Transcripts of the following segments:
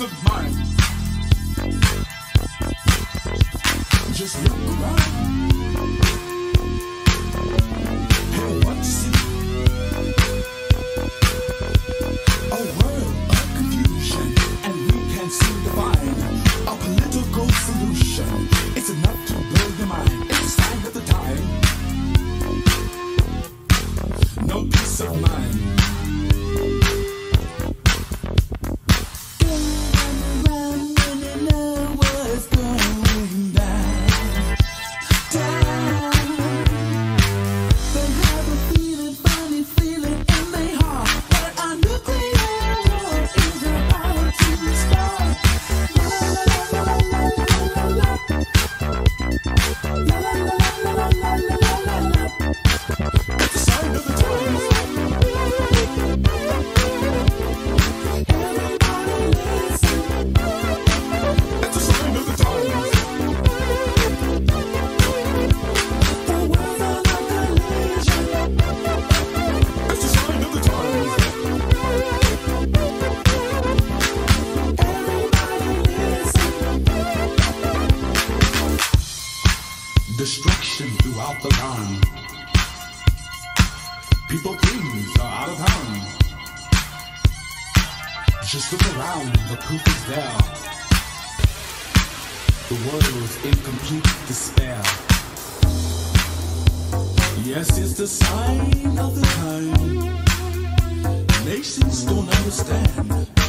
of mind. Just look around. Hey, what you see? A world of confusion, and we can't seem to find a political solution. It's enough to blow your mind. It's a sign of the time. No peace of mind. Destruction throughout the land. People, things are out of hand. Just look around, the proof is there. The world's in complete despair. Yes, it's the sign of the time. Nations don't understand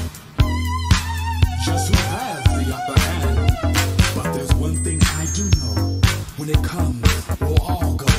just who has the upper hand. But there's one thing I do know. When it comes, we'll all go.